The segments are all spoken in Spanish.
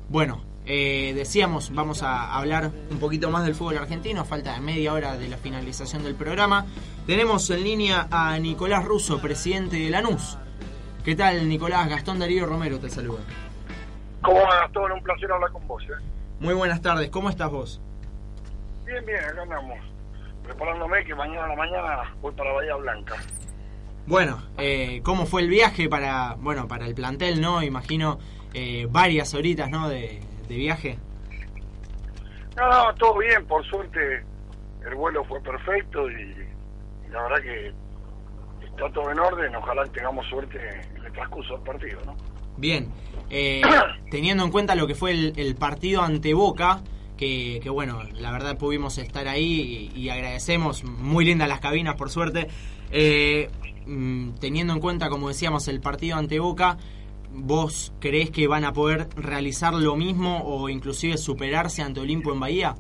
Bueno, decíamos, vamos a hablar un poquito más del fútbol argentino. Falta media hora de la finalización del programa. Tenemos en línea a Nicolás Russo, presidente de Lanús. ¿Qué tal, Nicolás? Gastón Darío Romero te saluda. ¿Cómo va, Gastón? Un placer hablar con vos. Muy buenas tardes, ¿cómo estás vos? Bien, acá andamos. Preparándome que mañana a la mañana voy para Bahía Blanca. Bueno, ¿cómo fue el viaje para el plantel, no? Imagino varias horitas, ¿no? de viaje. No, todo bien, por suerte el vuelo fue perfecto y la verdad que está todo en orden. Ojalá tengamos suerte en el transcurso del partido, ¿no? Bien, teniendo en cuenta lo que fue el partido ante Boca, que bueno, la verdad pudimos estar ahí y agradecemos, muy lindas las cabinas por suerte, teniendo en cuenta, como decíamos, el partido ante Boca, ¿vos creés que van a poder realizar lo mismo o inclusive superarse ante Olimpo en Bahía?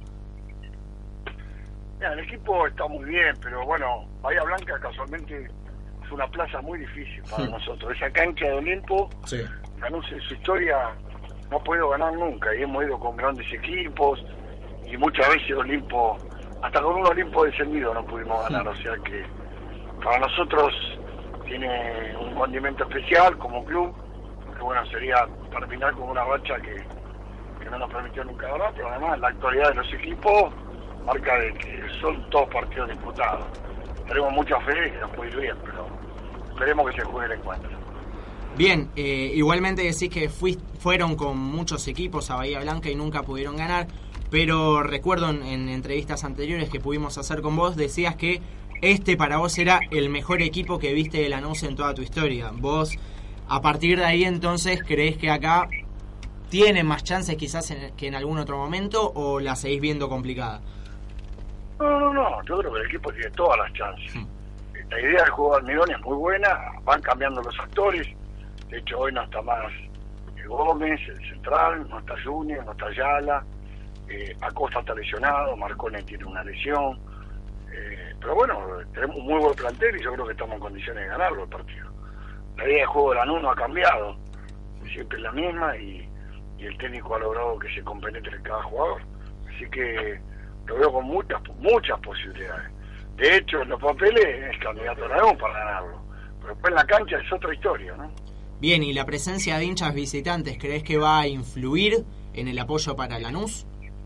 Mira, el equipo está muy bien, pero bueno, Bahía Blanca casualmente es una plaza muy difícil para nosotros. Esa cancha de Olimpo, sí. Lanús en su historia no ha podido ganar nunca y hemos ido con grandes equipos y muchas veces Olimpo, hasta con un Olimpo descendido no pudimos ganar, o sea que para nosotros tiene un condimento especial como club, que bueno, sería terminar con una racha que no nos permitió nunca ganar, pero además la actualidad de los equipos marca de que son todos partidos disputados. Tenemos mucha fe que nos puede ir bien, pero esperemos que se juegue el encuentro. Bien, igualmente decís que fueron con muchos equipos a Bahía Blanca y nunca pudieron ganar, pero recuerdo en entrevistas anteriores que pudimos hacer con vos, decías que para vos era el mejor equipo que viste de Lanús en toda tu historia. Vos, a partir de ahí, entonces, ¿creés que acá tiene más chances quizás que en algún otro momento o la seguís viendo complicada? No, yo creo que el equipo tiene todas las chances. La idea del juego de Almirón es muy buena, van cambiando los actores. De hecho, hoy no está más Gómez, el central, no está Junior, no está Ayala, Acosta está lesionado, Marcone tiene una lesión. Pero bueno, tenemos un muy buen plantel y yo creo que estamos en condiciones de ganarlo el partido. La idea de juego de Lanús no ha cambiado, siempre es la misma y el técnico ha logrado que se compenetre cada jugador. Así que lo veo con muchas posibilidades. De hecho, en los papeles es candidato a Lanús para ganarlo, pero después en la cancha es otra historia, ¿no? Bien, ¿y la presencia de hinchas visitantes crees que va a influir en el apoyo para Lanús?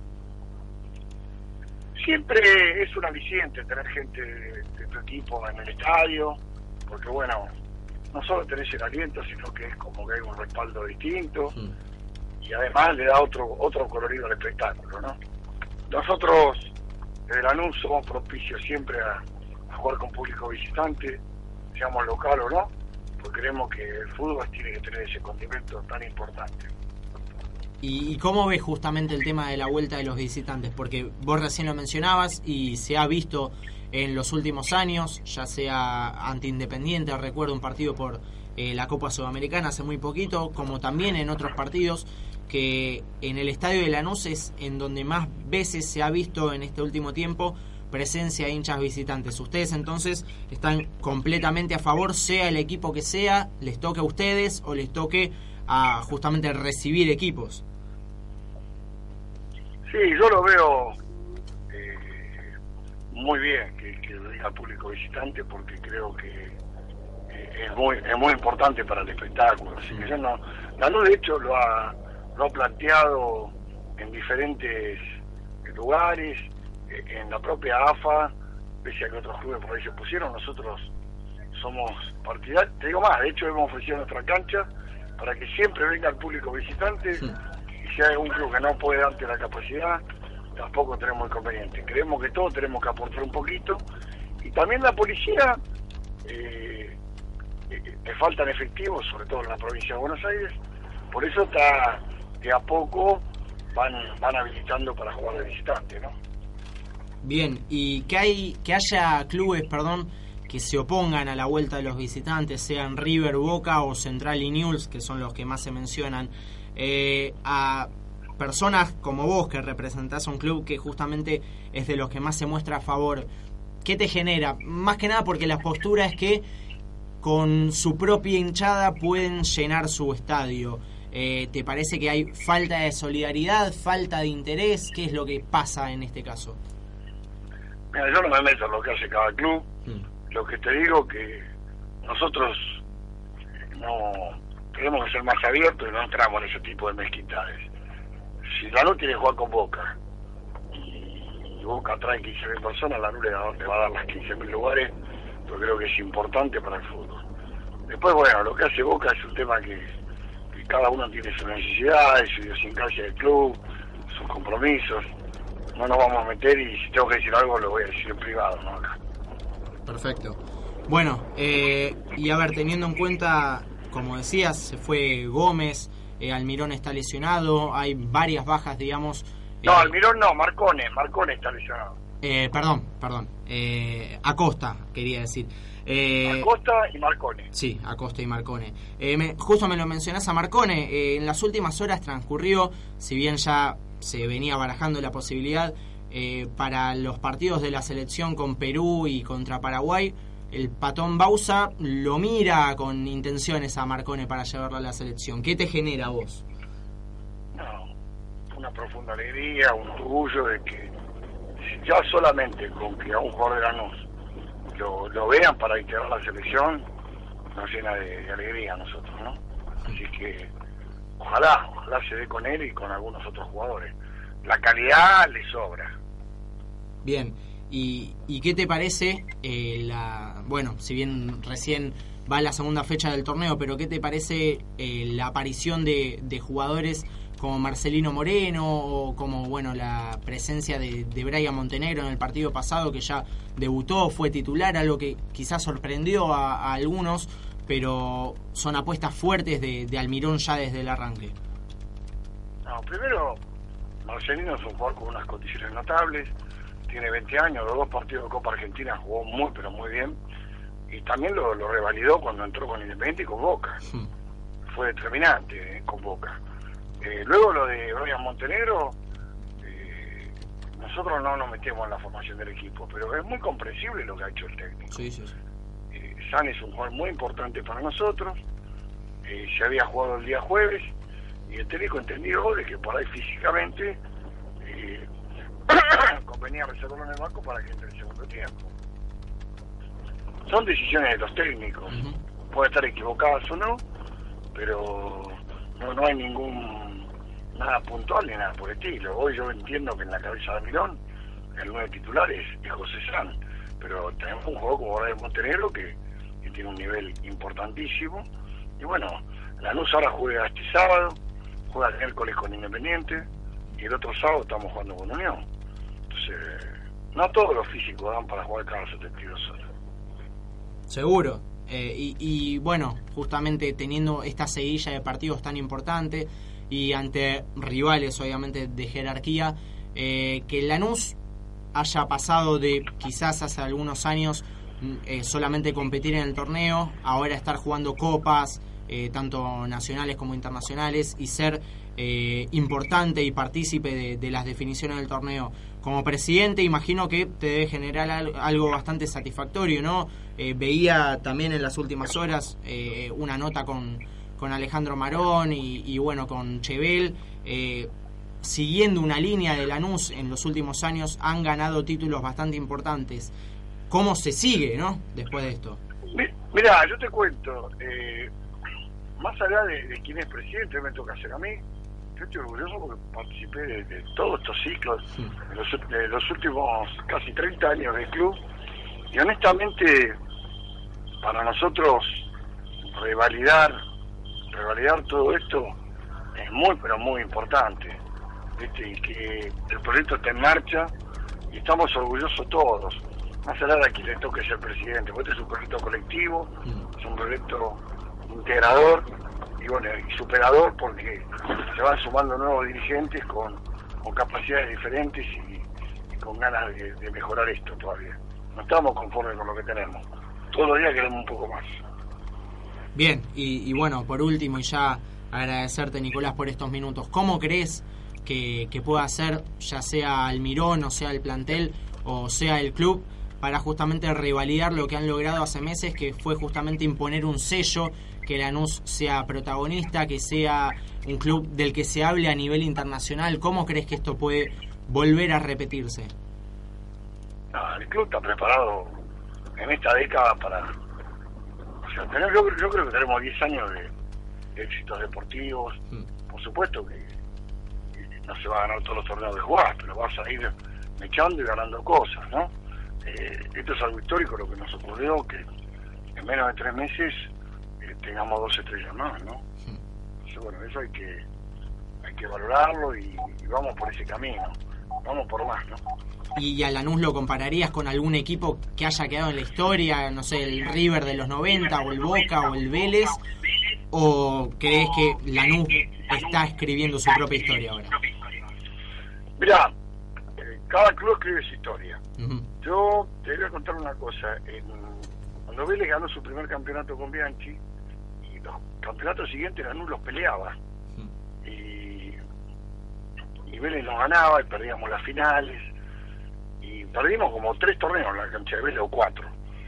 Siempre es un aliciente tener gente de tu equipo en el estadio, porque bueno, no solo tenés el aliento, sino que es como que hay un respaldo distinto, y además le da otro colorido al espectáculo, ¿no? Nosotros, desde Lanús, somos propicios siempre a jugar con público visitante, seamos local o no, porque creemos que el fútbol tiene que tener ese condimento tan importante. ¿Y cómo ves justamente el tema de la vuelta de los visitantes? Porque vos recién lo mencionabas y se ha visto en los últimos años, ya sea ante Independiente, recuerdo un partido por la Copa Sudamericana hace muy poquito, como también en otros partidos, que en el estadio de Lanús es en donde más veces se ha visto en este último tiempo presencia de hinchas visitantes. Ustedes entonces están completamente a favor, sea el equipo que sea, les toque a ustedes o les toque a justamente recibir equipos. Sí, yo lo veo muy bien que lo diga el público visitante, porque creo que es muy importante para el espectáculo. Así que Lanús de hecho lo ha planteado en diferentes lugares, en la propia AFA, pese a que otros clubes por ahí se pusieron. Nosotros somos partidarios, te digo más, de hecho hemos ofrecido nuestra cancha para que siempre venga el público visitante, y si hay algún club que no puede ante la capacidad, tampoco tenemos inconveniente. Creemos que todos tenemos que aportar un poquito, y también la policía, le faltan efectivos, sobre todo en la provincia de Buenos Aires, por eso está de a poco van habilitando para jugar de visitante, ¿no? Bien, y que haya clubes, que se opongan a la vuelta de los visitantes, sean River, Boca o Central y Newell's, que son los que más se mencionan, a personas como vos que representás a un club que justamente es de los que más se muestra a favor, ¿qué te genera? Más que nada porque la postura es que con su propia hinchada pueden llenar su estadio. ¿te parece que hay falta de solidaridad, falta de interés? ¿Qué es lo que pasa en este caso? Mira, yo no me meto en lo que hace cada club. Lo que te digo que nosotros no tenemos que ser más abiertos y no entramos en ese tipo de mezquindades. Si Lanús quiere jugar con Boca y Boca trae 15.000 personas, Lanús le va a dar las 15.000 lugares, yo creo que es importante para el fútbol. Después, bueno, lo que hace Boca es un tema que cada uno tiene sus necesidades, su idiosincrasia del club, sus compromisos. No nos vamos a meter, y si tengo que decir algo lo voy a decir en privado, ¿no? Acá. Perfecto. Bueno, y a ver, teniendo en cuenta, como decías, se fue Gómez, Almirón está lesionado, hay varias bajas, digamos. No, Almirón no, Marcone está lesionado. Perdón, Acosta, quería decir. Acosta y Marcone. Sí, Acosta y Marcone. Justo me lo mencionás a Marcone, en las últimas horas transcurrió, si bien ya se venía barajando la posibilidad, para los partidos de la selección con Perú y contra Paraguay, el Patón Bausa lo mira con intenciones a Marcone para llevarlo a la selección. ¿Qué te genera a vos? No, una profunda alegría, un orgullo de que ya solamente con que a un jugador de Lanús lo vean para integrar la selección nos llena de alegría a nosotros, ¿no? Así que ojalá se dé con él y con algunos otros jugadores. La calidad le sobra. Bien, ¿y qué te parece bueno, si bien recién va la segunda fecha del torneo, pero qué te parece la aparición de jugadores como Marcelino Moreno o como, bueno, la presencia de Brian Montenegro en el partido pasado, que ya debutó, fue titular, algo que quizás sorprendió a algunos, pero son apuestas fuertes de Almirón ya desde el arranque? No, primero, Marcelino es un jugador con unas condiciones notables, tiene 20 años, los 2 partidos de Copa Argentina jugó muy, pero muy bien, y también lo revalidó cuando entró con Independiente y con Boca. Fue determinante con Boca. Luego lo de Brian Montenegro, nosotros no nos metemos en la formación del equipo, pero es muy comprensible lo que ha hecho el técnico. Sí. San es un jugador muy importante para nosotros, se había jugado el día jueves, y el técnico entendió de que por ahí físicamente convenía reservarlo en el banco para que entre el segundo tiempo. Son decisiones de los técnicos, puede estar equivocadas o no, pero no hay nada puntual ni nada por el estilo. Hoy yo entiendo que en la cabeza de Almirón el 9 titular es José San, pero tenemos un juego como Brian Montenegro que tiene un nivel importantísimo, y bueno, Lanús ahora juega este sábado, juega el miércoles con Independiente, y el otro sábado estamos jugando con Unión. Entonces, no todos los físicos dan para jugar cada 72 horas. Seguro. Y bueno, justamente teniendo esta seguilla de partidos tan importante y ante rivales obviamente de jerarquía, que el Lanús haya pasado de quizás hace algunos años solamente competir en el torneo, ahora estar jugando copas, tanto nacionales como internacionales, y ser importante y partícipe de las definiciones del torneo. Como presidente, imagino que te debe generar algo bastante satisfactorio, ¿no? Veía también en las últimas horas una nota con Alejandro Marón y bueno, con Chevel, siguiendo una línea de Lanús en los últimos años, han ganado títulos bastante importantes. ¿Cómo se sigue, no? Después de esto. Mirá, yo te cuento, más allá de quién es presidente, me toca hacer a mí. Yo estoy orgulloso porque participé de todos estos ciclos, de los últimos casi 30 años del club, y honestamente para nosotros revalidar todo esto es muy, pero muy importante. Y que el proyecto está en marcha y estamos orgullosos todos, más allá de a quien le toque ser presidente, porque este es un proyecto colectivo, es un proyecto integrador y bueno, y superador, porque se van sumando nuevos dirigentes con capacidades diferentes y con ganas de mejorar esto todavía. No estamos conformes con lo que tenemos, todos los días queremos un poco más. Bien, y bueno, por último, y ya agradecerte, Nicolás, por estos minutos. ¿Cómo crees que pueda ser, ya sea Almirón, o sea el plantel, o sea el club, para justamente revalidar lo que han logrado hace meses, que fue justamente imponer un sello, que Lanús sea protagonista, que sea un club del que se hable a nivel internacional. ¿Cómo crees que esto puede volver a repetirse? El club está preparado en esta década para... O sea, yo creo que tenemos 10 años de éxitos deportivos. Por supuesto que no se va a ganar todos los torneos de jugar, pero vas a ir mechando y ganando cosas, ¿no? Esto es algo histórico lo que nos ocurrió, que en menos de 3 meses tengamos 2 estrellas más, ¿no? Entonces, bueno, eso hay que valorarlo y vamos por ese camino, vamos por más, ¿no? ¿Y a Lanús lo compararías con algún equipo que haya quedado en la historia, no sé, el River de los 90 o el Boca o el Vélez? ¿O crees que Lanús está escribiendo su propia historia ahora? Mirá, cada club escribe su historia. Uh-huh. Yo te voy a contar una cosa. Cuando Vélez ganó su primer campeonato con Bianchi, y los campeonatos siguientes Lanús los peleaba. Uh-huh. Y Vélez nos ganaba y perdíamos las finales. Y perdimos como 3 torneos en la cancha de Vélez, o 4.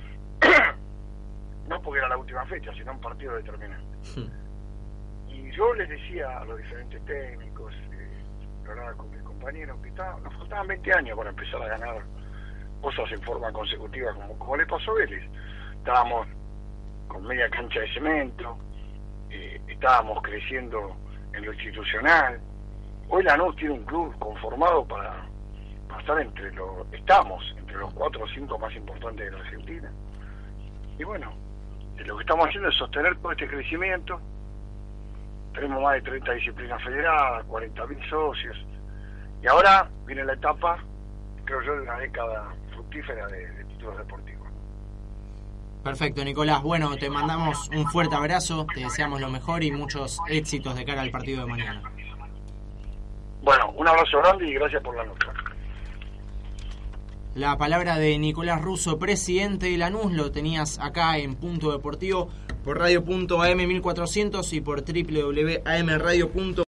No porque era la última fecha, sino un partido determinante. Uh-huh. Y yo les decía a los diferentes técnicos, lo hablaba con mis compañeros, que nos faltaban 20 años para empezar a ganar cosas en forma consecutiva, como le pasó a Vélez. Estábamos con media cancha de cemento, estábamos creciendo en lo institucional. Hoy Lanús tiene un club conformado para estar estamos entre los 4 o 5 más importantes de la Argentina. Y bueno, lo que estamos haciendo es sostener todo este crecimiento. Tenemos más de 30 disciplinas federadas, 40.000 socios, y ahora viene la etapa, creo yo, de una década fructífera de títulos deportivos. Perfecto, Nicolás. Bueno, te mandamos un fuerte abrazo, te deseamos lo mejor y muchos éxitos de cara al partido de mañana. Bueno, un abrazo grande y gracias por la nota. La palabra de Nicolás Russo, presidente de Lanús, lo tenías acá en Punto Deportivo por radio.am1400 y por www.amradio.com.